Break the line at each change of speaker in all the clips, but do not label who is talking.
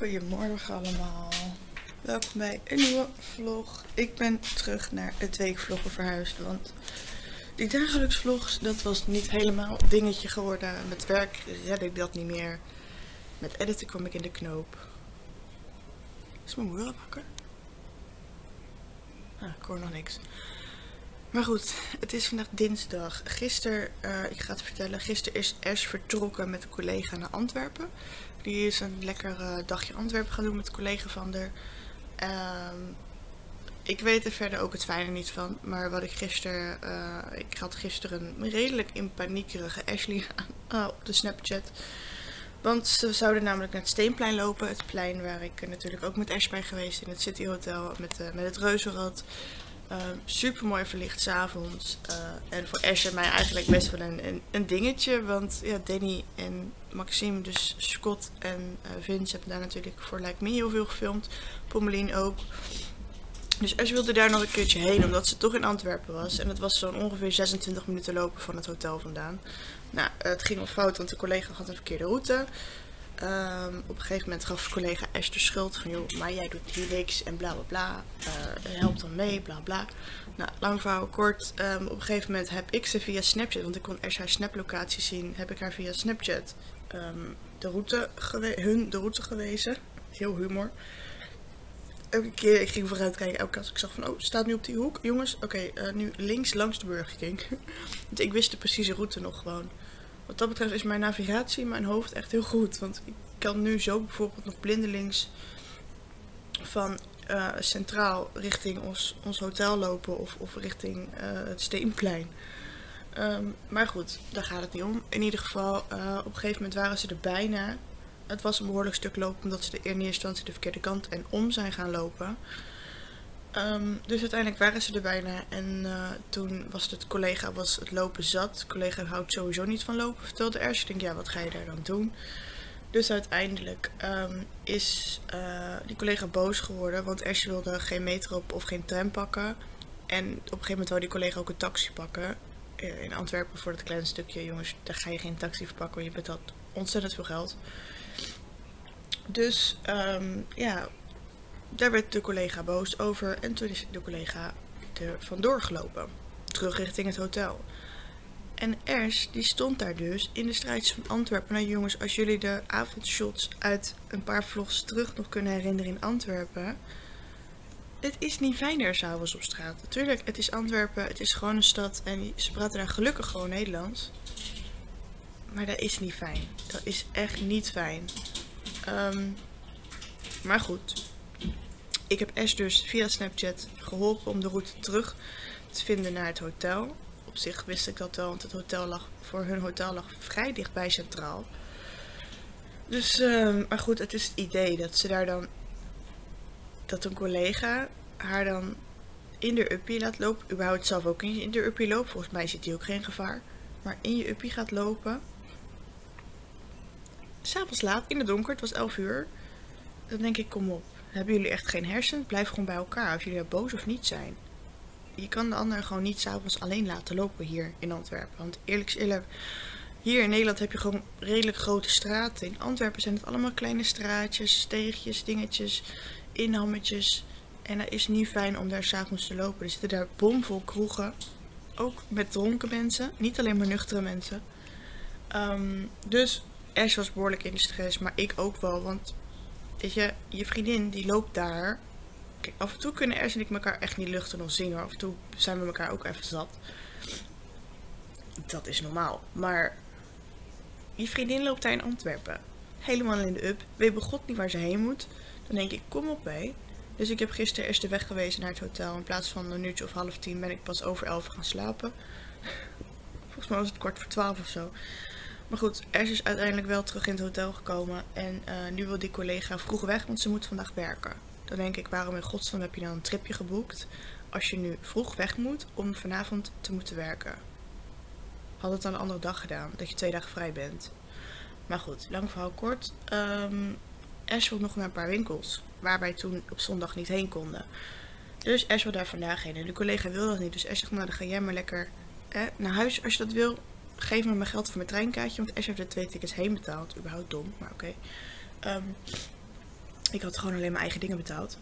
Goedemorgen allemaal. Welkom bij een nieuwe vlog. Ik ben terug naar het weekvloggen verhuisd, want die dagelijks vlogs, dat was niet helemaal een dingetje geworden. Met werk redde ik dat niet meer. Met editen kwam ik in de knoop. Is mijn moeder wakker? Ik hoor nog niks. Maar goed, het is vandaag dinsdag. Gisteren, ik ga het vertellen, gisteren is Ash vertrokken met een collega naar Antwerpen. Die is een lekker dagje Antwerpen gaan doen met een collega van haar. Ik weet er verder ook het fijne niet van. Maar wat ik gisteren, ik had gisteren een redelijk in paniekerige Ashley aan op de Snapchat. Want ze zouden namelijk naar het Steenplein lopen. Het plein waar ik natuurlijk ook met Ash ben geweest in het City Hotel met het reuzenrad. Super mooi verlicht 's avonds. En voor Ash en mij eigenlijk best wel een dingetje. Want ja, Danny en Maxime, dus Scott en Vince hebben daar natuurlijk voor Like Me heel veel gefilmd. Pommelien ook. Dus Ash wilde daar nog een keertje heen, omdat ze toch in Antwerpen was. En het was zo'n ongeveer 26 minuten lopen van het hotel vandaan. Nou, het ging wel fout, want de collega had een verkeerde route. Op een gegeven moment gaf collega Ash de schuld van, joh, maar jij doet hier niks en bla bla bla. Help dan mee, bla bla. Nou, lang verhaal kort. Op een gegeven moment heb ik ze via Snapchat, want ik kon Ash haar snaplocatie zien, heb ik haar via Snapchat de route gewezen. Heel humor. Elke keer, ik ging vooruit kijken, elke keer als ik zag van, oh, staat nu op die hoek. Jongens, oké, nu links langs de Burger King. Want ik wist de precieze route nog gewoon. Wat dat betreft is mijn navigatie in mijn hoofd echt heel goed. Want ik kan nu zo bijvoorbeeld nog blindelings van centraal richting ons hotel lopen of richting het Steenplein. Maar goed, daar gaat het niet om. In ieder geval, op een gegeven moment waren ze er bijna. Het was een behoorlijk stuk lopen omdat ze in eerste instantie de verkeerde kant en om zijn gaan lopen. Dus uiteindelijk waren ze er bijna en toen was het collega het lopen zat. De collega houdt sowieso niet van lopen, vertelde Ash. Ik denk, ja, wat ga je daar dan doen? Dus uiteindelijk is die collega boos geworden, want Ash wilde geen metro of geen tram pakken. En op een gegeven moment wou die collega ook een taxi pakken. In Antwerpen voor dat kleine stukje, jongens, daar ga je geen taxi voor pakken, want je betaalt ontzettend veel geld. Dus ja, daar werd de collega boos over en toen is de collega er vandoor gelopen. Terug richting het hotel. En Ash, die stond daar dus in de straatjes van Antwerpen. Nou jongens, als jullie de avondshots uit een paar vlogs terug nog kunnen herinneren in Antwerpen. Het is niet fijn er s'avonds op straat. Natuurlijk, het is Antwerpen, het is gewoon een stad en ze praten daar gelukkig gewoon Nederlands. Maar dat is niet fijn. Dat is echt niet fijn. Maar goed. Ik heb Ash dus via Snapchat geholpen om de route terug te vinden naar het hotel. Op zich wist ik dat wel, want het hotel voor hun hotel lag vrij dichtbij centraal. Dus, maar goed, het is het idee dat ze daar dan, dat een collega haar dan in de uppie laat lopen. Überhaupt zelf ook in de uppie loopt. Volgens mij zit die ook geen gevaar. Maar in je uppie gaat lopen. 'S Avonds laat, in het donker, het was 11 uur. Dan denk ik, kom op. Hebben jullie echt geen hersenen? Blijf gewoon bij elkaar, of jullie boos of niet zijn. Je kan de ander gewoon niet 's avonds alleen laten lopen hier in Antwerpen. Want eerlijk is eerlijk, hier in Nederland heb je gewoon redelijk grote straten. In Antwerpen zijn het allemaal kleine straatjes, steegjes, dingetjes, inhammetjes. En dat is niet fijn om daar 's avonds te lopen. Er zitten daar bomvol kroegen. Ook met dronken mensen, niet alleen maar nuchtere mensen. Dus Ash was behoorlijk in de stress, maar ik ook wel, want weet je vriendin die loopt daar. Kijk, af en toe kunnen Ash en ik elkaar echt niet luchten nog zien hoor. Af en toe zijn we elkaar ook even zat. Dat is normaal. Maar je vriendin loopt daar in Antwerpen. Helemaal in de up. Weet begot niet waar ze heen moet. Dan denk ik, kom op hé. Dus ik heb gisteren eerst de weg gewezen naar het hotel. In plaats van een uurtje of 9:30 ben ik pas over 11 gaan slapen. Volgens mij was het 11:15 of zo. Maar goed, Ash is uiteindelijk wel terug in het hotel gekomen. En nu wil die collega vroeg weg, want ze moet vandaag werken. Dan denk ik, waarom in godsnaam heb je dan een tripje geboekt als je nu vroeg weg moet om vanavond te moeten werken? Had het dan een andere dag gedaan, dat je 2 dagen vrij bent. Maar goed, lang verhaal kort. Ash wil nog naar een paar winkels, waar wij toen op zondag niet heen konden. Dus Ash wil daar vandaag heen en de collega wil dat niet. Dus Ash zegt, nou dan ga jij maar lekker naar huis als je dat wil. Geef me mijn geld voor mijn treinkaartje, want Ash heeft er 2 tickets heen betaald. Überhaupt dom, maar oké. Ik had gewoon alleen mijn eigen dingen betaald.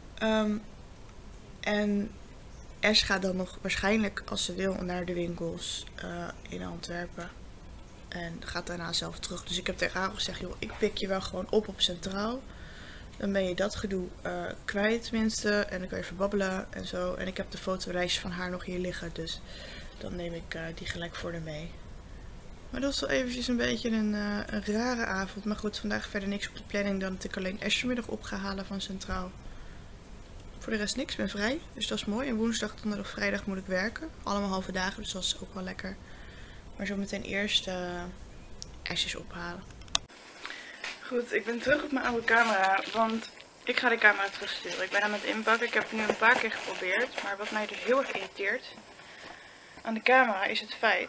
En Ash gaat dan nog waarschijnlijk, als ze wil, naar de winkels in Antwerpen. En gaat daarna zelf terug. Dus ik heb tegen haar gezegd, joh, ik pik je wel gewoon op Centraal. Dan ben je dat gedoe kwijt tenminste. En dan kan je even babbelen en zo. En ik heb de fotoreisjes van haar nog hier liggen. Dus dan neem ik die gelijk voor haar mee. Maar dat was wel eventjes een beetje een rare avond. Maar goed, vandaag verder niks op de planning dan dat ik alleen Ash vanmiddag op ga halen van Centraal. Voor de rest niks, ik ben vrij. Dus dat is mooi. En woensdag, donderdag, vrijdag moet ik werken. Allemaal halve dagen, dus dat is ook wel lekker. Maar zo meteen eerst Ash's ophalen. Goed, ik ben terug op mijn oude camera, want ik ga de camera terugsturen. Ik ben aan het inpakken. Ik heb het nu een paar keer geprobeerd. Maar wat mij dus heel erg irriteert aan de camera is het feit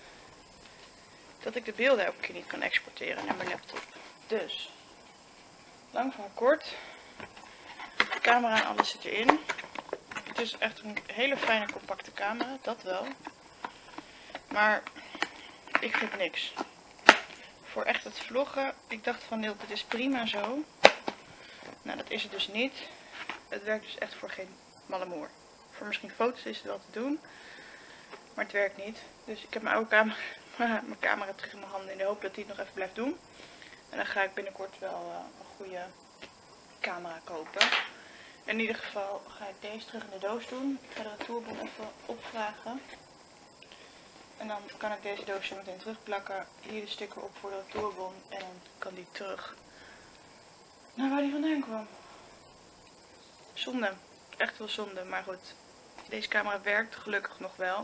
dat ik de beelden elke keer niet kan exporteren naar mijn laptop. Dus, lang van kort. De camera en alles zit erin. Het is echt een hele fijne compacte camera, dat wel. Maar ik vind niks. Voor echt het vloggen, ik dacht van dit is prima zo. Nou, dat is het dus niet. Het werkt dus echt voor geen malle moer. Voor misschien foto's is het wel te doen. Maar het werkt niet. Dus ik heb mijn oude camera terug in mijn handen in de hoop dat hij het nog even blijft doen. En dan ga ik binnenkort wel een goede camera kopen. In ieder geval ga ik deze terug in de doos doen. Ik ga de retourbon even opvragen. En dan kan ik deze doos zo meteen terugplakken. Hier de sticker op voor de retourbon. En dan kan die terug naar waar die vandaan kwam. Zonde. Echt wel zonde. Maar goed. Deze camera werkt gelukkig nog wel.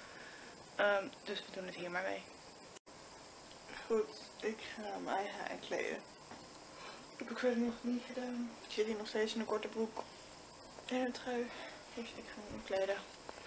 Dus we doen het hier maar mee. Goed. Ik ga mijn eigen haar kleden. Dat heb ik verder nog niet gedaan. Ik zit hier nog steeds in een korte broek. En een trui. Dus ik ga me kleden.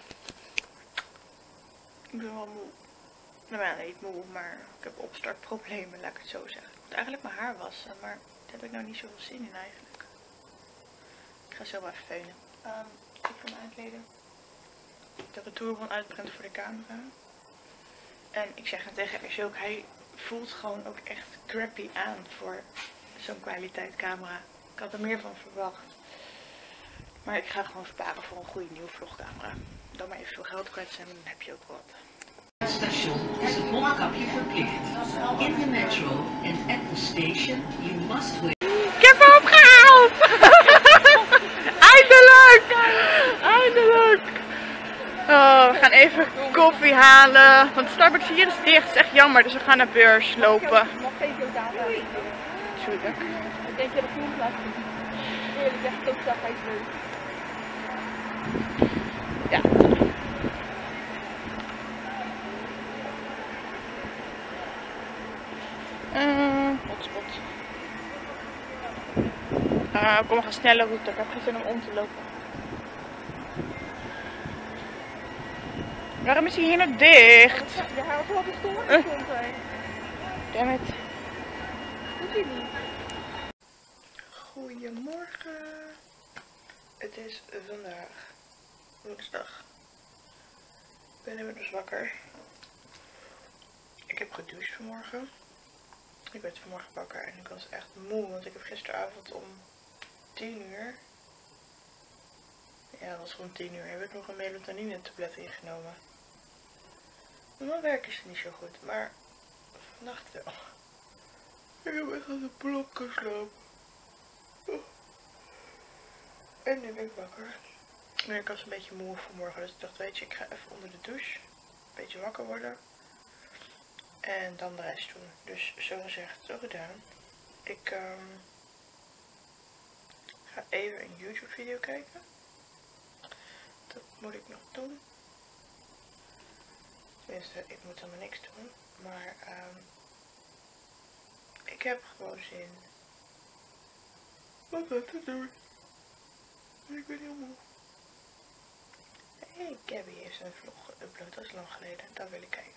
Ik ben wel moe. Nou, niet moe, maar ik heb opstartproblemen, laat ik het zo zeggen. Ik moet eigenlijk mijn haar wassen, maar daar heb ik nou niet zoveel zin in eigenlijk. Ik ga zo maar even veunen. Ik ga me aankleden. De retourbon uitprint voor de camera. En ik zeg het tegen Ash ook, hij voelt gewoon ook echt crappy aan voor zo'n kwaliteit camera. Ik had er meer van verwacht. Maar ik ga gewoon sparen voor een goede nieuwe vlogcamera. Dan maar even veel geld kwijt zijn, dan heb je ook wat.
Het station is het mondkapje verplicht. In the metro and at the station you must wear.
Ik heb hem opgehaald! Eindelijk! Eindelijk! Oh, we gaan even koffie halen. Want Starbucks hier is dicht. Het is echt jammer, dus we gaan naar Beurs lopen.
Nog geen data.
Tuurlijk.
Ik denk je dat groen laat zien. Eerlijk zeg ik ook dat hij leuk.
Ja. Hotspot. Kom, we gaan sneller route. Ik heb geen zin om te lopen. Waarom is hij hier nou dicht?
Ja, hij was wel de storing stond hij.
Damn it.
Doet hij niet.
Goedemorgen. Het is vandaag woensdag. Ik ben inmiddels wakker. Ik heb gedoucht vanmorgen. Ik werd vanmorgen wakker en ik was echt moe, want ik heb gisteravond om 10 uur. Ja, dat was gewoon 10 uur. Heb ik nog een melatonine tablet ingenomen. Normaal werken ze niet zo goed, maar vannacht wel. Ik heb echt als een blok geslapen. En nu ben ik wakker. Maar ik was een beetje moe vanmorgen, dus ik dacht, weet je, ik ga even onder de douche. Een beetje wakker worden. En dan de rest doen. Dus zo gezegd, zo gedaan. Ik ga even een YouTube video kijken. Dat moet ik nog doen. Tenminste, ik moet helemaal niks doen. Maar ik heb gewoon zin om wat te doen. Ik ben heel moe. Hey, Gabby heeft een vlog geüpload, dat is lang geleden. Daar wil ik kijken.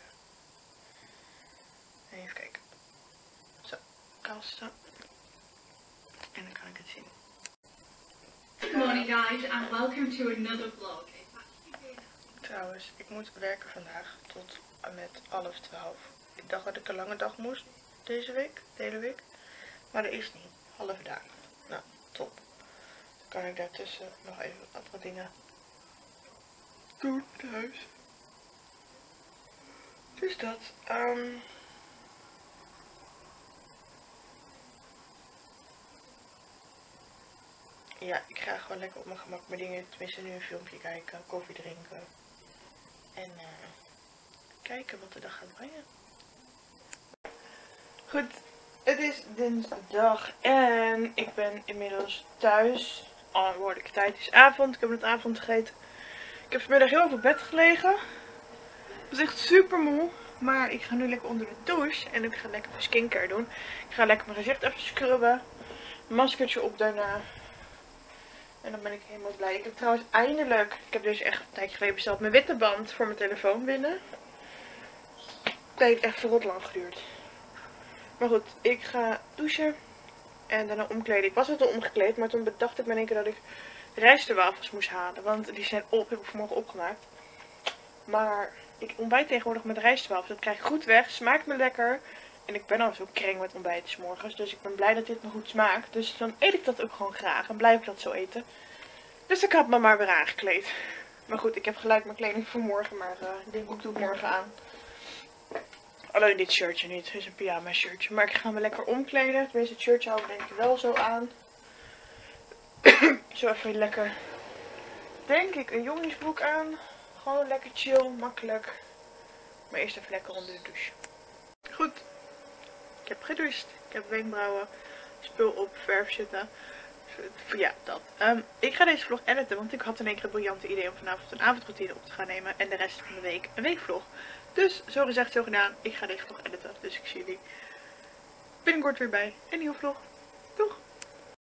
Even kijken. Zo, kasten. En dan kan ik het zien.
Good morning guys and welcome to another vlog.
Trouwens, ik moet werken vandaag tot en met 11:30. Ik dacht dat ik een lange dag moest deze week, de hele week. Maar dat is niet. Halve dagen. Nou, top. Dan kan ik daartussen nog even wat andere dingen doen thuis. Dus dat. Ja, ik ga gewoon lekker op mijn gemak mijn dingen, tenminste nu een filmpje kijken, koffie drinken. En kijken wat de dag gaat brengen. Goed, het is dinsdag en ik ben inmiddels thuis. Al behoorlijk tijd, het is avond, ik heb net avond gegeten. Ik heb vanmiddag heel veel op bed gelegen. Ik was echt super moe. Maar ik ga nu lekker onder de douche en ik ga lekker mijn skincare doen. Ik ga lekker mijn gezicht even scrubben. Een maskertje op daarna. En dan ben ik helemaal blij. Ik heb trouwens eindelijk, ik heb dus echt een tijdje geleden besteld, mijn witte band voor mijn telefoon binnen. Dat heeft echt verrot lang geduurd. Maar goed, ik ga douchen en daarna omkleden. Ik was al omgekleed, maar toen bedacht ik me in één keer dat ik rijstwafels moest halen. Want die zijn op, heb ik vanmorgen opgemaakt. Maar ik ontbijt tegenwoordig met rijstwafels. Dat krijg ik goed weg, smaakt me lekker. En ik ben al zo kreng met ontbijten 's morgens. Dus ik ben blij dat dit me goed smaakt. Dus dan eet ik dat ook gewoon graag. En blijf ik dat zo eten. Dus ik had me maar weer aangekleed. Maar goed, ik heb gelijk mijn kleding voor morgen. Maar ik denk ik doe het morgen aan. Alleen dit shirtje niet. Het is een pyjama shirtje. Maar ik ga me lekker omkleden. Tenminste, het shirtje hou ik denk ik wel zo aan. Zo even lekker. Denk ik een jongensbroek aan. Gewoon lekker chill, makkelijk. Maar eerst even lekker onder de douche. Goed. Ik heb gedoucht. Ik heb wenkbrauwen, spul op, verf zitten. Ja, dat. Ik ga deze vlog editen, want ik had in één keer het briljante idee om vanavond een avondroutine op te gaan nemen. En de rest van de week een weekvlog. Dus, zo gezegd, zo gedaan. Ik ga deze vlog editen. Dus ik zie jullie binnenkort weer bij een nieuwe vlog.